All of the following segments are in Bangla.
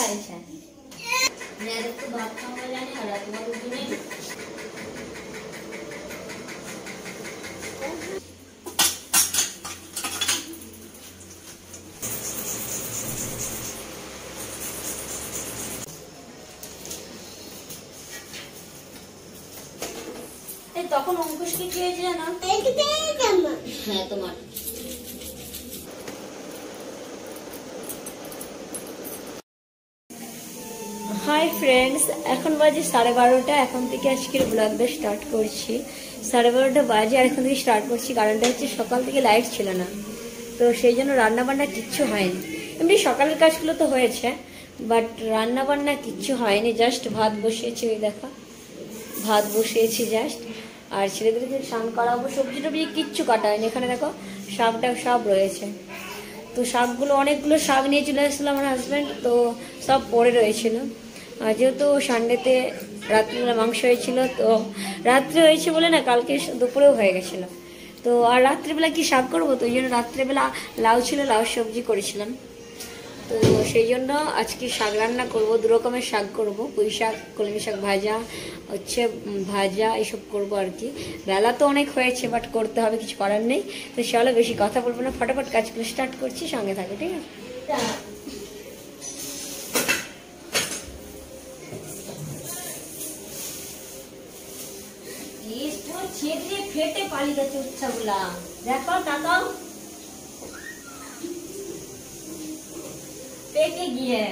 আইছে মেরে তো ভাত খাওয়া জানি আর তোমার দুজনে এই তখন অঙ্কুশকে কি হয়েছে জানো? হ্যাঁ তোমার হাই ফ্রেন্ডস, এখন বাজে 12:30। এখন থেকে আজকের ব্লগটা স্টার্ট করছি। 12:30 বাজে আর এখন থেকে স্টার্ট করছি। কারণটা হচ্ছে সকাল থেকে লাইট ছিল না, তো সেই জন্য রান্না বান্না কিচ্ছু হয়নি। এমনি সকালের কাজগুলো তো হয়েছে, বাট রান্না বান্না কিচ্ছু হয়নি। জাস্ট ভাত বসিয়েছি, ওই দেখো ভাত বসিয়েছি জাস্ট। আর ছেলেদেরকে স্নান করাবো। সবজি টবজি কিচ্ছু কাটা হয়নি। এখানে দেখো শাকটা সব রয়েছে। তো শাকগুলো অনেকগুলো শাক নিয়ে চলে আসছিল আমার হাজব্যান্ড, তো সব পড়ে রয়েছিল। আর যেহেতু সানডেতে রাত্রিবেলা মাংস হয়েছিল, তো রাত্রে হয়েছে বলে না কালকে দুপুরেও হয়ে গেছিলো। তো আর রাত্রিবেলা কি শাক করবো, তো ওই জন্য রাত্রিবেলা লাউ ছিল, লাউ সবজি করেছিলাম। তো সেই জন্য আজকে শাক রান্না করবো। 2 রকমের শাক করবো, পুঁই শাক, কলমি শাক ভাজা, হচ্ছে ভাজা, এইসব করবো আর কি। বেলা তো অনেক হয়েছে, বাট করতে হবে, কিছু করার নেই। তো চলো বেশি কথা বলবো না, ফটাফট কাজগুলো স্টার্ট করছি, সঙ্গে থাকো, ঠিক আছে? ফেটে পালিয়ে গেছে উচ্ছাগুলা, দেখো তাকাও পেকে গিয়ে।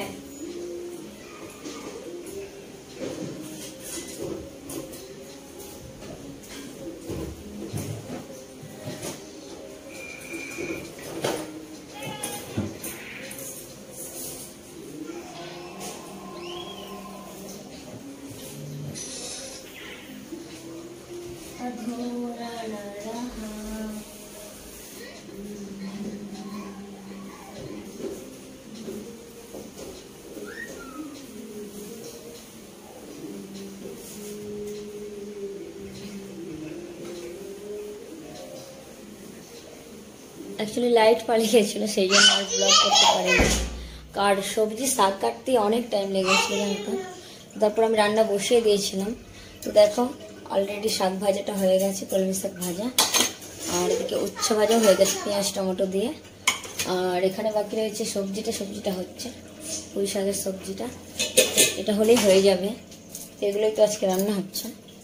অ্যাকচুয়ালি লাইট পালিয়ে গেছিলো, সেই জন্য আর ব্লগ করতে পারিনি। আর সবজি শাক কাটতে অনেক টাইম লেগেছিলো জানতো। তারপর আমি রান্না বসিয়ে দিয়েছিলাম। তো দেখো অলরেডি শাক ভাজাটা হয়ে গেছে, কলমি শাক ভাজা। আর এদিকে উচ্ছে ভাজাও হয়ে গেছে পেঁয়াজ টমেটো দিয়ে। আর এখানে বাকি রয়েছে সবজিটা হচ্ছে পুঁই শাকের সবজিটা। এটা হলেই হয়ে যাবে। এগুলোই তো আজকে রান্না হচ্ছে।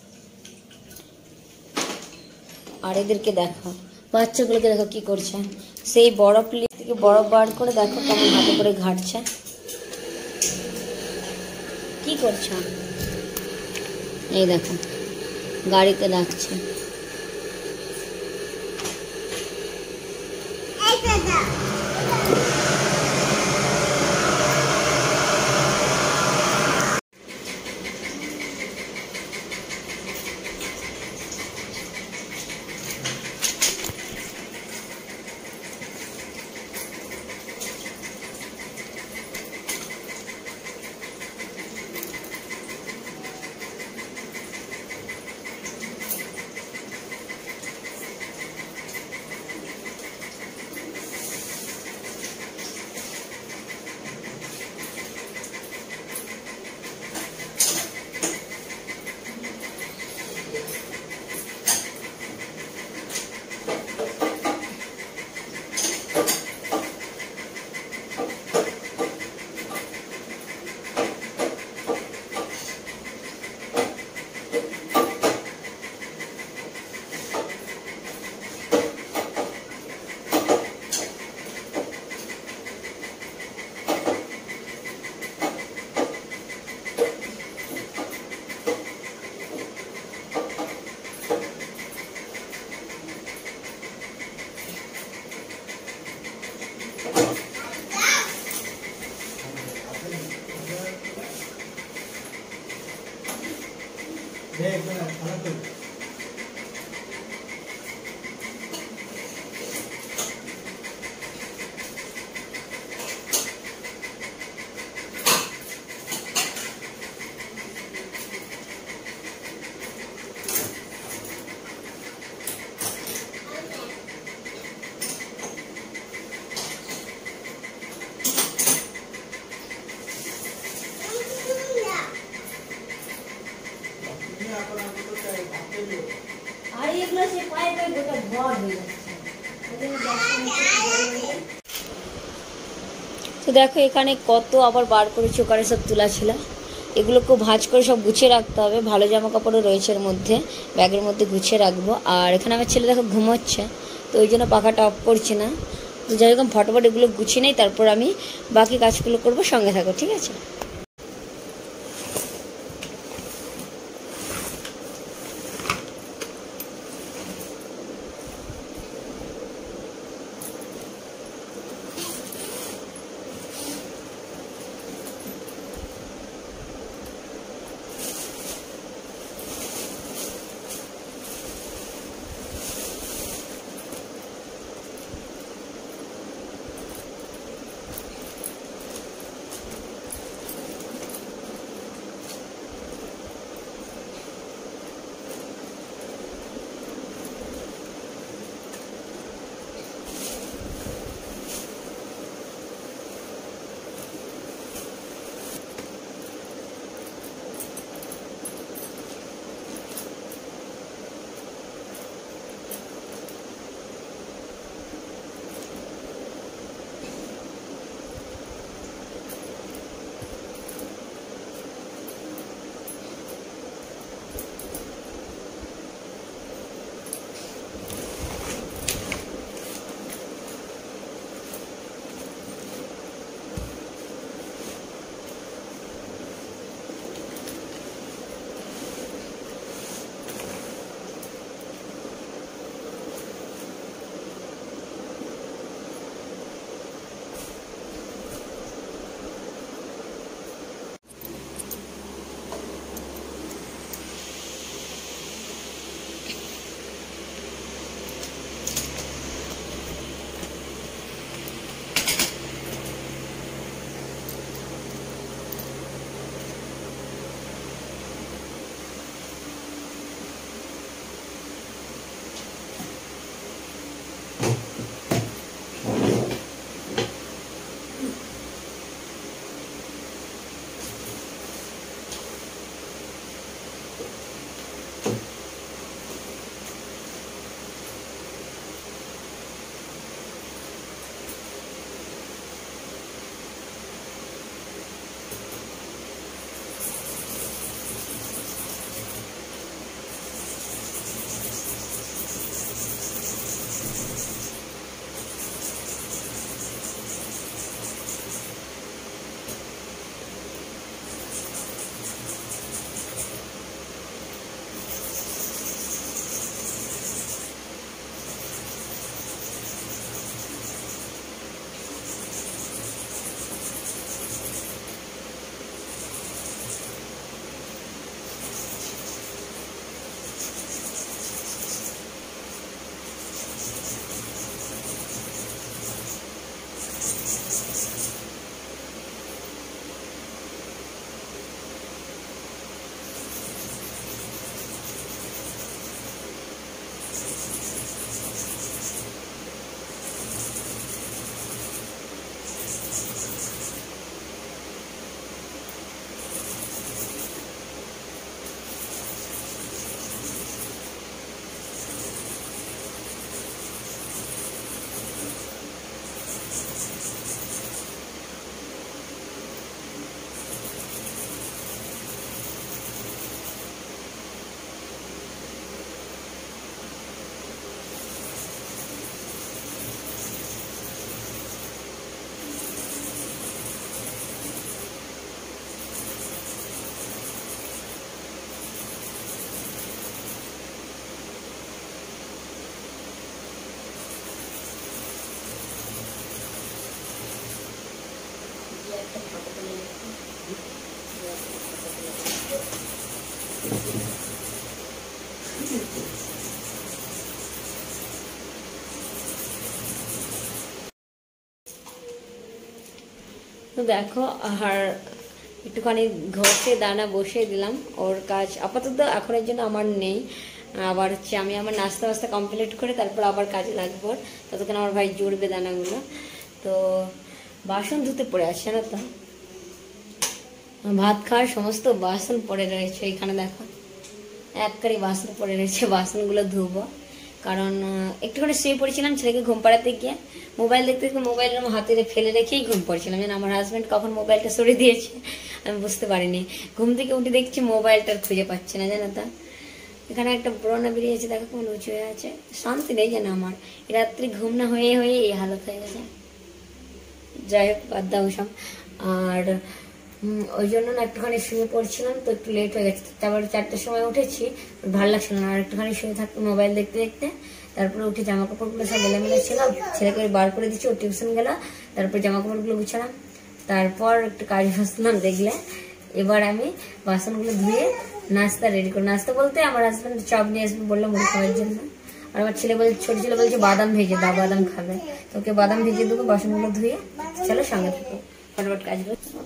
আর এদেরকে দেখো, বাচ্চাগুলোকে দেখো কি করছে। সেই বরফ প্লেট থেকে বরফ বার করে দেখো কেমন হাতে করে ঘাটছে। কি করছে? এই দেখো গাড়িতে ডাকছে। তো দেখো এখানে কত আবার বার করেছি, ওখানে সব তুলা ছিল, এগুলোকে ভাঁজ করে সব গুছিয়ে রাখতে হবে। ভালো জামা কাপড়ও রয়েছে এর মধ্যে, ব্যাগের মধ্যে গুছিয়ে রাখবো। আর এখানে আমার ছেলে দেখো ঘুমোচ্ছে, তো ওই জন্য পাখাটা অফ করছি না। তো যাই হোক ফটাফট এগুলো গুছিয়ে নেই, তারপর আমি বাকি কাজগুলো করবো। সঙ্গে থাকো, ঠিক আছে? তো দেখো আর একটুখানি ঘষে দানা বসিয়ে দিলাম। ওর কাজ আপাতত এখনের জন্য আমার নেই। আবার হচ্ছে আমি আমার নাস্তা বাস্তা কমপ্লিট করে তারপর আবার কাজে লাগবো। ততক্ষণ আমার ভাই জুড়বে দানাগুলো। তো বাসন ধুতে পড়ে আছে না, তো ভাত খাওয়ার সমস্ত বাসন পড়ে রয়েছে এখানে। দেখো একবারই বাসন পড়ে রয়েছে, বাসনগুলো ধুবো কারণ একটুখানি শুয়ে পড়েছিলাম ছেলেকে ঘুম পাড়াতে গিয়ে, মোবাইল দেখতে দেখতে মোবাইলটা আমার হাতে ফেলে রেখেই ঘুম পড়েছিলাম। যেন আমার হাজব্যান্ড কখন মোবাইলটা সরিয়ে দিয়েছে আমি বুঝতে পারিনি। ঘুম থেকে উঠে দেখছি মোবাইলটা খুঁজে পাচ্ছি না, জানো তো। এখানে একটা ব্রণা বেরিয়েছে, দেখো কেমন উঁচু হয়ে আছে। শান্তি নেই যেন আমার, রাত্রি ঘুম না হয়ে হয়ে এই হালত হয়ে গেছে। যাই হোক, বাদ দাও সব। আর ওই জন্য না একটুখানি শুয়ে পড়ছিলাম, তো একটু লেট হয়ে গেছে। তারপর 4টার সময় উঠেছি, ভালো লাগছিল না, আর একটুখানি শুয়ে থাকতো মোবাইল দেখতে দেখতে। তারপরে উঠে জামা কাপড়গুলো সব মেলে ছিল, ছেলেকে বার করে দিচ্ছি, ও টিউশন গেল। তারপর জামা কাপড়গুলো গুছালাম, তারপর একটু কাজ বসলাম। দেখলে এবার আমি বাসনগুলো ধুয়ে নাস্তা রেডি করি। নাস্তা বলতে আমার হাজব্যান্ড চপ নিয়ে আসবে বললাম মুড়ি খাওয়ার জন্য। আর আমার ছেলে বলছে, ছোট ছেলে বলছে বাদাম ভেজে দাও, বাদাম খাবে। তোকে বাদাম ভেজে দেবো, বাসনগুলো ধুয়ে। চলো সঙ্গে থাকো, ফটাফট কাজ করো।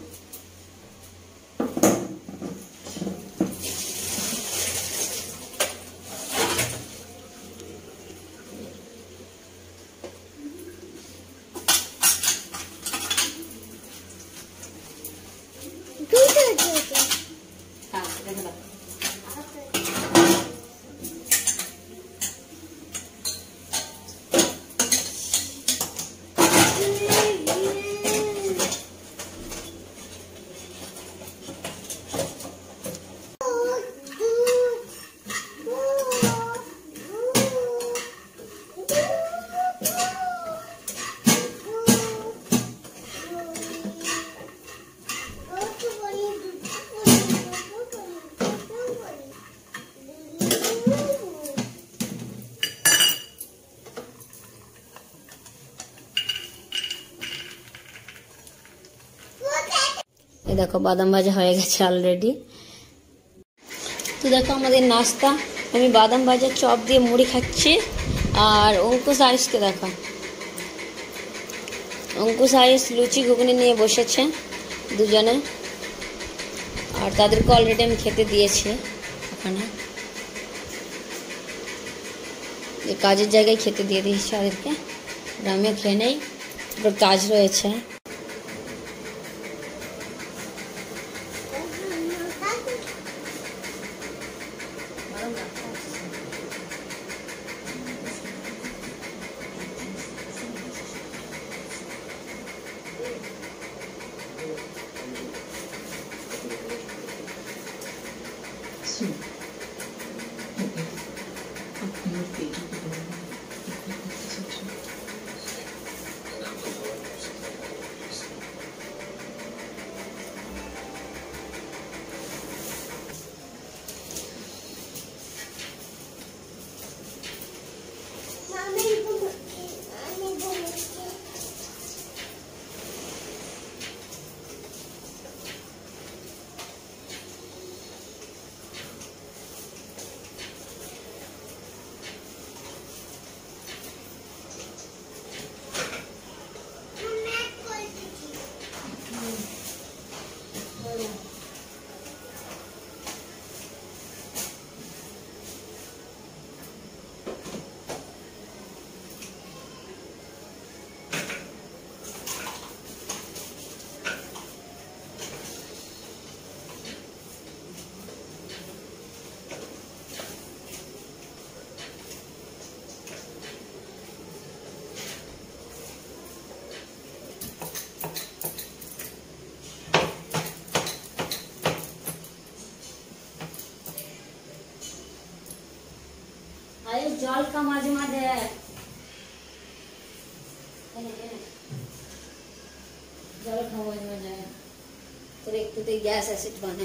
দেখো বাদাম ভাজা হয়ে গেছে অলরেডি। তো দেখো আমাদের নাস্তা, আমি বাদাম ভাজা চপ দিয়ে মুড়ি খাচ্ছি। আর অঙ্কুশ আয়ুষকে দেখো, অঙ্কুশ আয়ুষ লুচি ঘুগনি নিয়ে বসেছে দুজনে। আর তাদেরকে অলরেডি আমি খেতে দিয়েছি ওখানে, কাজের জায়গায় খেতে দিয়ে দিয়েছি তাদেরকে। আমিও খেয়ে নেই, তারপর কাজ রয়েছে। জল খা মাঝে মাঝে, জল খা মাঝে মাঝে, তোর একটুতে গ্যাস অ্যাসিড বানে।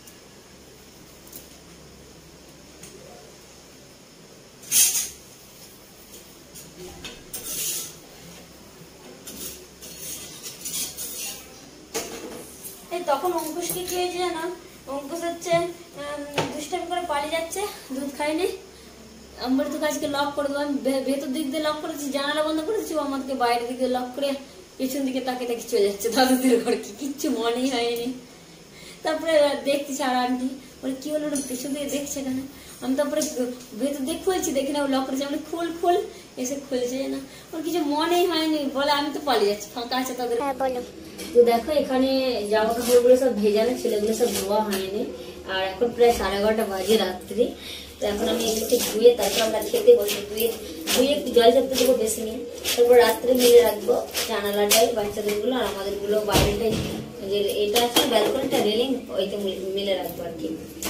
তখন অঙ্কুশকে কি হয়েছে জানো, অঙ্কুশ হচ্ছে দুষ্টামি করে পালিয়ে যাচ্ছে, দুধ খায়নি। আমি বলি তোকে আজকে লক করে দেবো। আমি ভেতর দিক দিয়ে লক করেছি, জানালা বন্ধ করেছি, ও আমাকে বাইরের দিকে লক করে পিছন দিকে তাকে তাকে চলে যাচ্ছে দাদুদের ঘর। কিচ্ছু মনেই হয়নি। তারপরে দেখতেছি আর আন্টি বলে কি হলো, পিছন দিকে দেখছে কেন। আমি তারপরে ভেতর দিয়ে খুলছি, দেখি না ও লক করেছে। আমি খুল খুল, এসে খুলছে না, ওর কিছু মনেই হয়নি। বলে আমি তো পালিয়ে যাচ্ছি, ফাঁকা আছে তাদের। তো দেখো এখানে জামা কাপড়গুলো সব ভেজানো, ছেলেগুলো সব ধোয়া হয়নি। আর এখন প্রায় 11:30 বাজে রাত্রি। তো এখন আমি এগুলোকে ধুয়ে তারপর আমরা খেতে বসবো। ধুয়ে একটু জল চাপতে দেবো বেশি নিয়ে, তারপর রাত্রে মিলে রাখবো জানালাটাই বাচ্চাদের গুলো আর আমাদের গুলো বাইরেটাই, যে এটা আছে ব্যালকনিটা রেলিং, ওইতে মিলে রাখবো আর কি।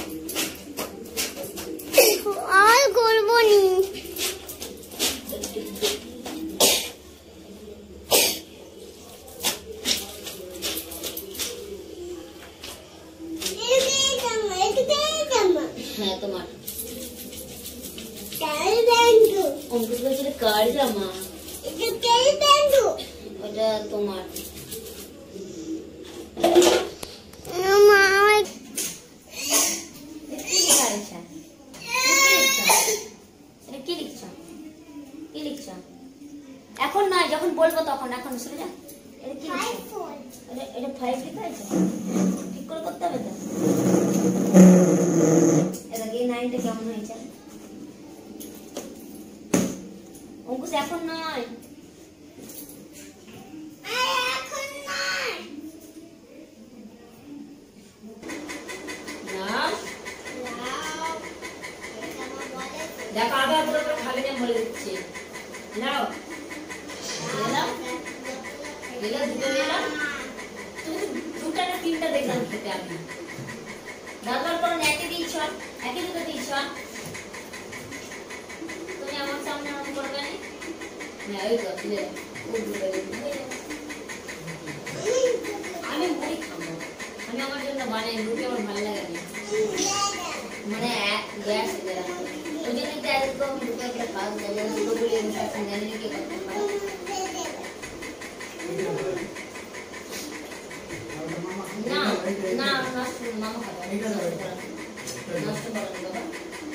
আর করবো নি হ্যাঁ তোমার অঙ্কুশ বলছিল কার জামা, ওটা তোমার। এখন নয়, যখন বলবো তখন, এখন শুনে যা। এটা কি এটা 5 লিখা আছে, ঠিক করে করতে হবে তো। এটা কি 9টা কেমন হয়েছে অঙ্কুশ? এখন নয়, দেখো আবার পুরো খাবে না বলে দিচ্ছে। নাও দুটা না তিনটা দেখলাম খেতে। আমি বারবার করো একই দিয়েছ, একই দুটো দিয়েছ, তুমি আমার সামনে অন করবে না। হ্যাঁ ওই তো আমি মুড়ি খাবো, আমি আমার জন্য বানাই, মুড়ি আমার ভালো লাগে না, মানে গ্যাস হয়ে যায়। ওই জন্য একদম দুটো একটা খাওয়া যায়, দুটো বলে জানি না কি করতে পারে। না না নষ্ট মামা খাবে, নষ্ট করেন বাবা।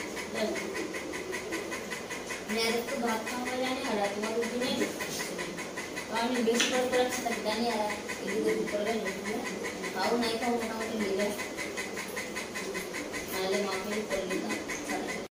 মেয়ের একটু ভাত খাওয়া জানি আর তোমার রুটি নেই, আমি বেশি করে রাখছি তাকে জানি, আর এদিকে করবে খাও নাই খাও মোটামুটি মিলে, নাহলে মাকে করে দিতাম।